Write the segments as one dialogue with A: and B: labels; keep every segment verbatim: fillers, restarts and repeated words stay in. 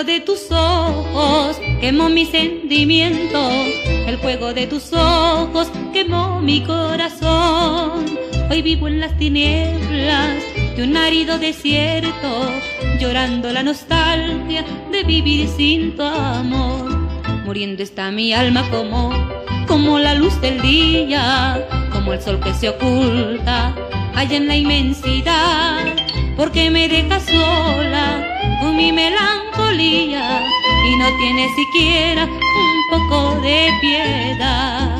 A: de tus ojos quemó mi sentimiento, el fuego de tus ojos quemó mi corazón. Hoy vivo en las tinieblas de un árido desierto, llorando la nostalgia de vivir sin tu amor. Muriendo está mi alma como, como la luz del día, como el sol que se oculta allá en la inmensidad. Porque me dejas sola con mi melancolía y no tienes siquiera un poco de piedad.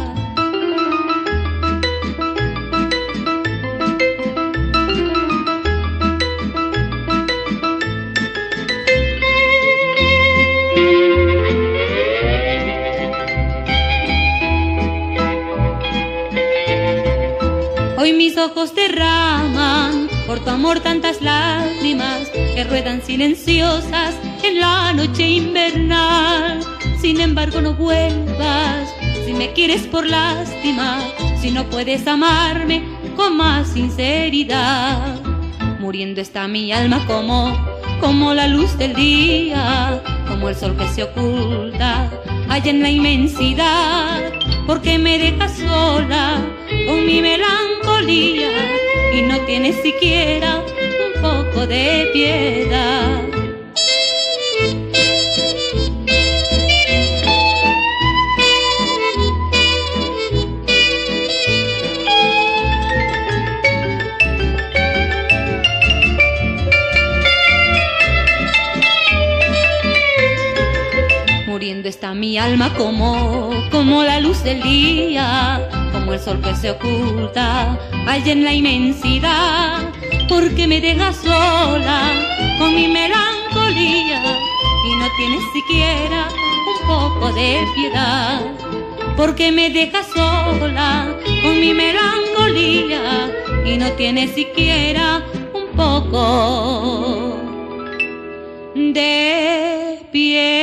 A: Hoy mis ojos derraman por tu amor tantas lágrimas que ruedan silenciosas en la noche invernal. Sin embargo no vuelvas, si me quieres por lástima, si no puedes amarme con más sinceridad. Muriendo está mi alma como, como la luz del día, como el sol que se oculta allá en la inmensidad. Porque me dejas sola con mi melancolía y no tienes siquiera un poco de piedad. Muriendo está mi alma como, como la luz del día, como el sol que se oculta allá en la inmensidad. Porque me dejas sola con mi melancolía y no tienes siquiera un poco de piedad. Porque me dejas sola con mi melancolía y no tienes siquiera un poco de piedad.